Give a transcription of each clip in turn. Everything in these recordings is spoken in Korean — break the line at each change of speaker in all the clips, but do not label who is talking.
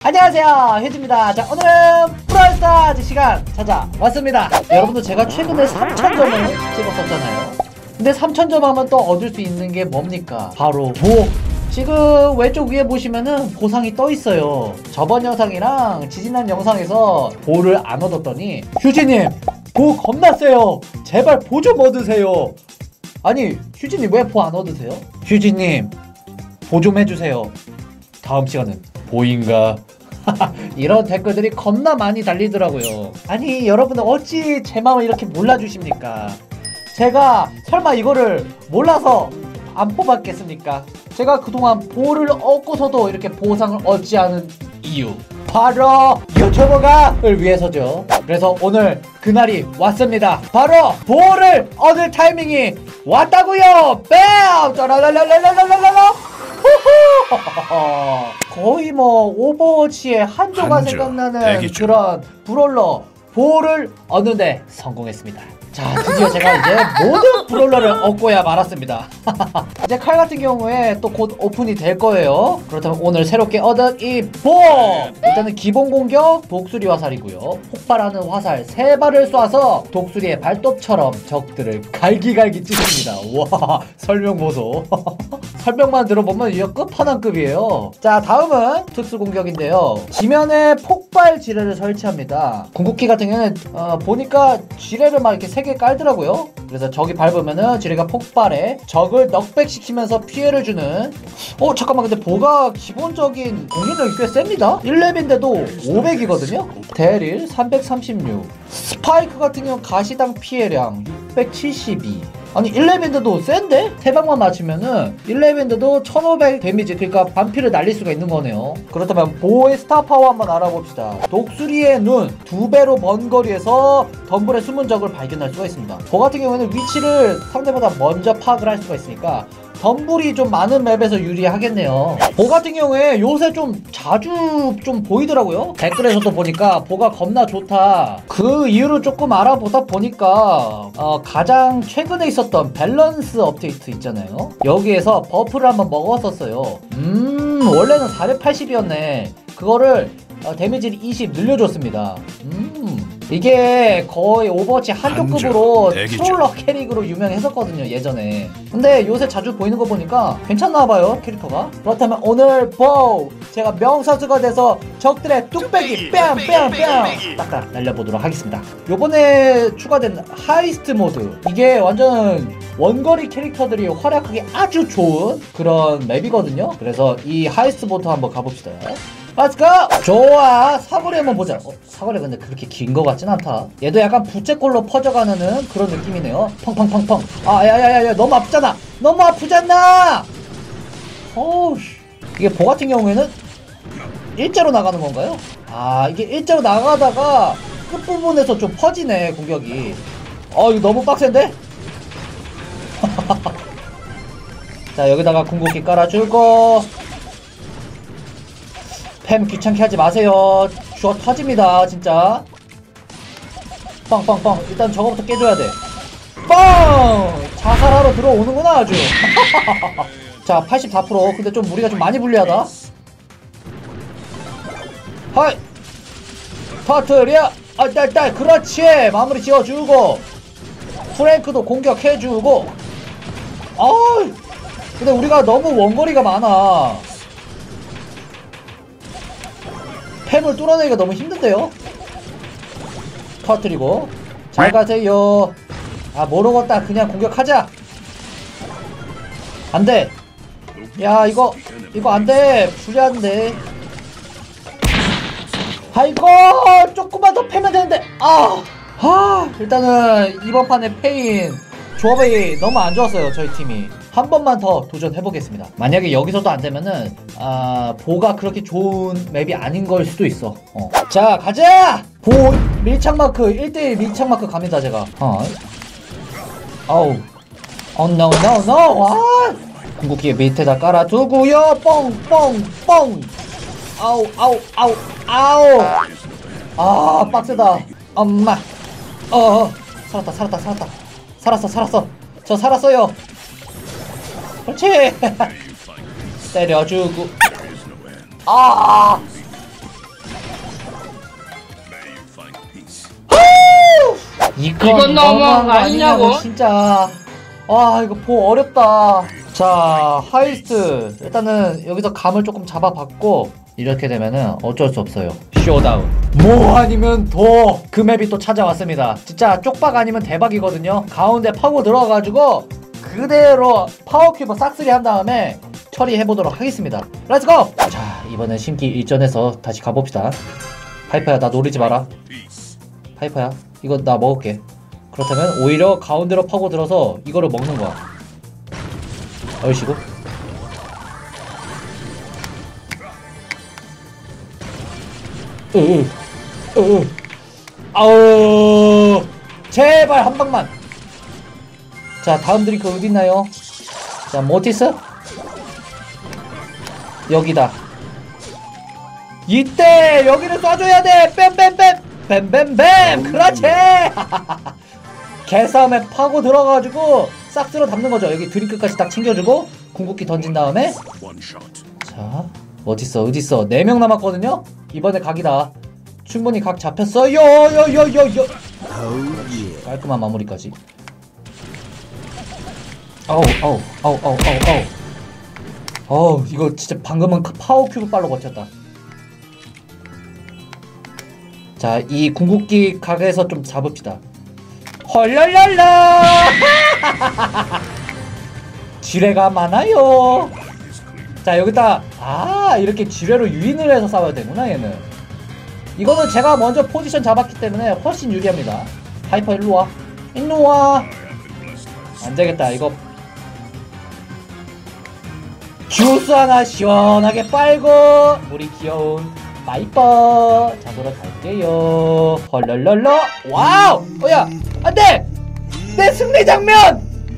안녕하세요, 휴지입니다. 자, 오늘은 브롤스타즈 시간 찾아왔습니다. 여러분들 제가 최근에 3000점을 찍었었잖아요. 근데 3000점 하면 또 얻을 수 있는 게 뭡니까? 바로 보. 지금 왼쪽 위에 보시면은 보상이 떠 있어요. 저번 영상이랑 지지난 영상에서 보를 안 얻었더니 휴지님 보 겁나 세요. 제발 보 좀 얻으세요. 아니 휴지님 왜 보 안 얻으세요? 휴지님 보 좀 해주세요. 다음 시간은 보인가? 이런 댓글들이 겁나 많이 달리더라고요. 아니 여러분들 어찌 제 마음을 이렇게 몰라주십니까? 제가 설마 이거를 몰라서 안 뽑았겠습니까? 제가 그동안 보를 얻고서도 이렇게 보상을 얻지 않은 이유, 바로 유튜버가를 위해서죠. 그래서 오늘 그날이 왔습니다. 바로 보를 얻을 타이밍이 왔다고요. 뺨! 짜라라라라라라라라. 거의 뭐 오버워치의 한조가 생각나는 그런 브롤러 보를 얻는데 성공했습니다. 자, 드디어 제가 이제 모든 브롤러를 얻고야 말았습니다. 이제 칼 같은 경우에 또 곧 오픈이 될 거예요. 그렇다면 오늘 새롭게 얻은 이 보! 일단은 기본 공격 독수리 화살이고요. 폭발하는 화살 3발을 쏴서 독수리의 발톱처럼 적들을 갈기갈기 찢습니다. 와, 설명 보소. 설명만 들어보면 이거 끝판왕급이에요. 자, 다음은 특수 공격인데요. 지면에 폭발 지뢰를 설치합니다. 궁극기 같은 경우는 보니까 지뢰를 막 이렇게 3개 깔더라고요. 그래서 적이 밟으면은 지뢰가 폭발해 적을 넉백시키면서 피해를 주는. 잠깐만, 근데 보가 기본적인 공격력이 꽤 셉니다. 1렙인데도 500이거든요 대릴 336. 스파이크 같은 경우 가시당 피해량 672. 아니 1렙인데도 센데? 3방만 맞추면은 1렙인데도 1500 데미지, 그러니까 반피를 날릴 수가 있는 거네요. 그렇다면 보의 스타 파워 한번 알아봅시다. 독수리의 눈 2배로 먼 거리에서 덤불의 숨은 적을 발견할 수가 있습니다. 보 같은 경우에는 위치를 상대보다 먼저 파악을 할 수가 있으니까 덤불이 좀 많은 맵에서 유리하겠네요. 보 같은 경우에 요새 좀 자주 좀 보이더라고요. 댓글에서도 보니까 보가 겁나 좋다. 그 이유를 조금 알아보다 보니까 가장 최근에 있었던 밸런스 업데이트 있잖아요. 여기에서 버프를 한번 먹었었어요. 원래는 480이었네. 그거를 데미지를 20 늘려줬습니다. 이게 거의 오버워치 한조급으로 트롤러 캐릭으로 유명했었거든요 예전에. 근데 요새 자주 보이는 거 보니까 괜찮나봐요 캐릭터가. 그렇다면 오늘 보 제가 명사수가 돼서 적들의 뚝배기 뺨뺨뺨 딱딱 날려보도록 하겠습니다. 요번에 추가된 하이스트 모드, 이게 완전 원거리 캐릭터들이 활약하기 아주 좋은 그런 맵이거든요. 그래서 이 하이스트 모드 한번 가봅시다. 렛츠고! 좋아! 사거리 한번 보자. 사거리 근데 그렇게 긴 거 같진 않다. 얘도 약간 부채꼴로 퍼져가는 그런 느낌이네요. 펑펑펑펑. 야야야야, 너무 아프잖아! 너무 아프잖아! 어우, 이게 보 같은 경우에는 일자로 나가는 건가요? 이게 일자로 나가다가 끝부분에서 좀 퍼지네 공격이. 이거 너무 빡센데? 자, 여기다가 궁극기 깔아주고. 팸 귀찮게 하지 마세요. 주워 터집니다 진짜. 빵빵빵. 일단 저거부터 깨줘야 돼. 빵! 자살하러 들어오는구나 아주. 자, 84%. 근데 좀 무리가 좀 많이 불리하다. 하이! 터트려! 딸 그렇지! 마무리 지어주고 프랭크도 공격해주고. 근데 우리가 너무 원거리가 많아. 팸을 뚫어내기가 너무 힘든데요? 터뜨리고. 잘 가세요. 모르겠다. 그냥 공격하자. 안돼. 야, 이거 안돼. 불리한데. 아이고, 조금만 더 패면 되는데. 일단은 이번 판의 패인 조합이 너무 안 좋았어요. 저희 팀이 한 번만 더 도전해보겠습니다. 만약에 여기서도 안되면은 보가 그렇게 좋은 맵이 아닌 걸 수도 있어. 자, 가자! 보 밀착마크 1대1 밀착마크 갑니다 제가. no. 궁극기 밑에다 깔아두고요. 뻥뻥뻥. 아우 빡세다. 엄마. 살았어. 저 살았어요. 그렇지. 때려주고. 이건 너무한 거 아니냐고 진짜. 아 이거 보 어렵다. 자 하이스트 일단은 여기서 감을 조금 잡아봤고 이렇게 되면은 어쩔 수 없어요. 쇼다운 뭐 아니면 더 그 맵이 또 찾아왔습니다. 진짜 쪽박 아니면 대박이거든요. 가운데 파고 들어가가지고 그대로 파워큐브 싹쓸이 한 다음에 처리해보도록 하겠습니다. 렛츠고! 자 이번엔 심기 일전에서 다시 가봅시다. 파이퍼야 나 노리지 마라. 파이퍼야 이거 나 먹을게. 그렇다면 오히려 가운데로 파고들어서 이거를 먹는 거야. 얼씨구. 아우 제발 한 방만. 자 다음 드링크 어딨나요? 자 모티스? 여기다. 이때 여기를 쏴줘야 돼. 뺨뺨뺨 뱀뱀뱀. 그렇지. 개싸움에 파고 들어가가지고 싹 쓸어 담는 거죠. 여기 드링크까지 딱 챙겨주고 궁극기 던진 다음에 자 어딨어 어딨어 4명 남았거든요. 이번에 각이다. 충분히 각 잡혔어요. 요요요요 깔끔한 마무리까지. 어우 이거 진짜 방금은 파워 큐브 빨로 버텼다. 자 이 궁극기 각에서 좀 잡읍시다. 헐랄랄라. 지뢰가 많아요. 자 여기다 이렇게 지뢰로 유인을 해서 싸워야 되구나. 얘는 이거는 제가 먼저 포지션 잡았기 때문에 훨씬 유리합니다. 하이퍼 일로와 일로와. 안되겠다. 이거 주스 하나 시원하게 빨고 우리 귀여운 파이퍼 잡으러 갈게요. 헐랄랄라. 와우. 뭐야 안돼. 내 승리 장면.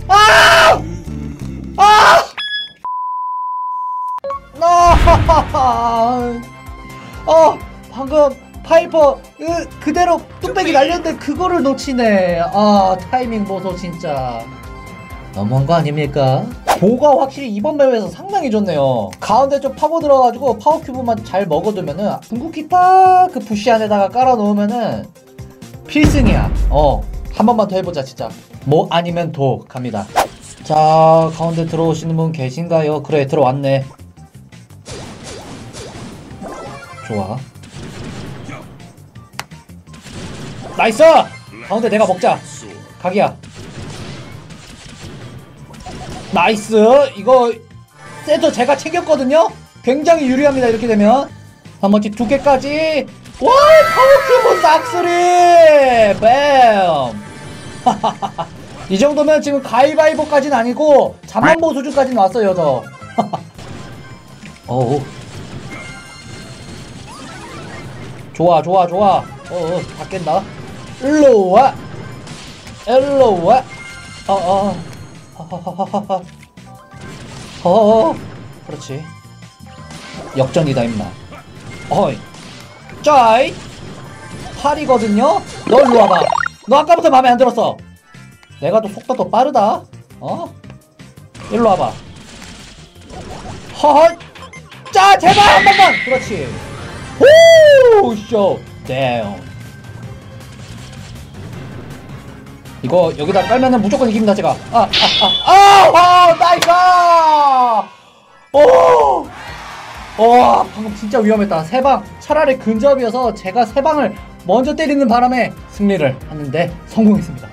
방금 파이퍼 그대로 뚝배기 날렸는데 그거를 놓치네. 타이밍 보소 진짜 너무한 거 아닙니까? 보가 확실히 이번 맵에서 상당히 좋네요. 가운데 좀 파고 들어가지고 파워 큐브만 잘 먹어두면은 궁극기 딱 그 부시 안에다가 깔아 놓으면은 필승이야. 한 번만 더 해보자 진짜. 뭐 아니면 도 갑니다. 자 가운데 들어오시는 분 계신가요? 그래 들어왔네. 좋아. 나이스! 가운데 내가 먹자. 각이야. 나이스! 이거 세트 제가 챙겼거든요? 굉장히 유리합니다. 이렇게 되면 나머지 2개까지. 와! 파워큐브 싹쓸이! 뱀! 이 정도면 지금 가위바위보까지는 아니고 잠만보 수준까지는 왔어요 저. 어우 좋아 좋아 좋아. 다 깬다. 일로와 일로와. 그렇지. 역전이다 임마. 어이 짜이 8이거든요? 너 일로 와봐. 너 아까부터 맘에 안 들었어. 내가 또 속도 더 빠르다. 일로 와봐. 허허 짜 제발 한 번만. 그렇지. 오 쇼 댐. 이거 여기다 깔면은 무조건 이깁니다 제가. 나이스. 방금 진짜 위험했다. 3방 차라리 근접이어서 제가 3방을 먼저 때리는 바람에 승리를 하는데 성공했습니다.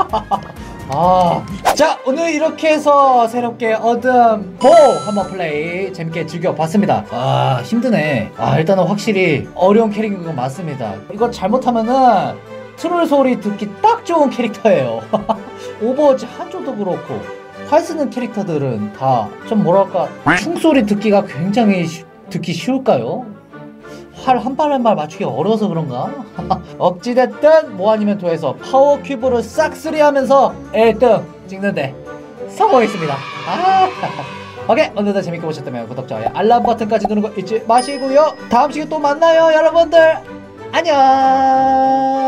자 오늘 이렇게 해서 새롭게 얻은 보 한번 플레이 재밌게 즐겨봤습니다. 힘드네. 일단은 확실히 어려운 캐릭인 건 맞습니다. 이거 잘못하면은 트롤 소리 듣기 딱 좋은 캐릭터예요. 오버워치 한조도 그렇고 활 쓰는 캐릭터들은 다 좀 뭐랄까 충소리 듣기가 굉장히 듣기 쉬울까요? 활 한 발 한 발 맞추기 어려워서 그런가? 어찌됐든 뭐 아니면 도에서 파워 큐브를 싹쓸이 하면서 1등 찍는데 성공했습니다. 오케이 오늘도 재밌게 보셨다면 구독, 좋아요, 알람 버튼까지 누르는 거 잊지 마시고요. 다음 시간에 또 만나요 여러분들. 안녕.